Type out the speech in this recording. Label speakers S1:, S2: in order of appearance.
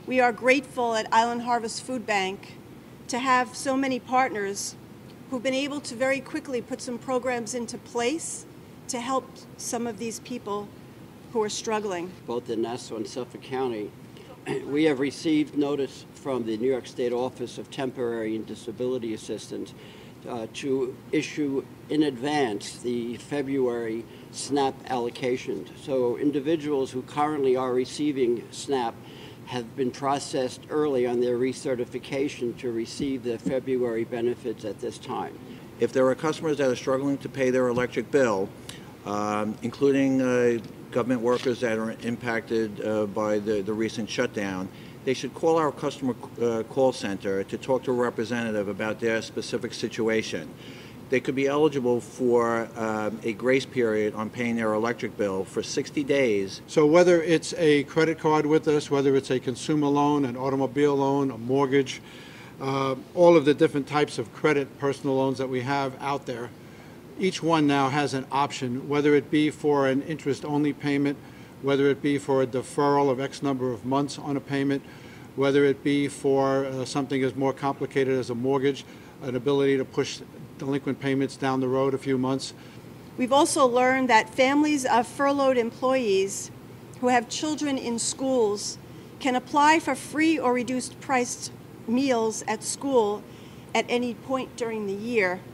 S1: We are grateful at Island Harvest Food Bank to have so many partners who've been able to very quickly put some programs into place to help some of these people who are struggling.
S2: Both in Nassau and Suffolk County, we have received notice from the New York State Office of Temporary and Disability Assistance to issue in advance the February SNAP allocation. So individuals who currently are receiving SNAP have been processed early on their recertification to receive the February benefits at this time.
S3: If there are customers that are struggling to pay their electric bill, including government workers that are impacted by the recent shutdown, they should call our customer call center to talk to a representative about their specific situation. They could be eligible for a grace period on paying their electric bill for 60 days.
S4: So whether it's a credit card with us, whether it's a consumer loan, an automobile loan, a mortgage, all of the different types of credit personal loans that we have out there, each one now has an option, whether it be for an interest-only payment, whether it be for a deferral of X number of months on a payment, whether it be for something as more complicated as a mortgage, an ability to push delinquent payments down the road a few months.
S1: We've also learned that families of furloughed employees who have children in schools can apply for free or reduced priced meals at school at any point during the year.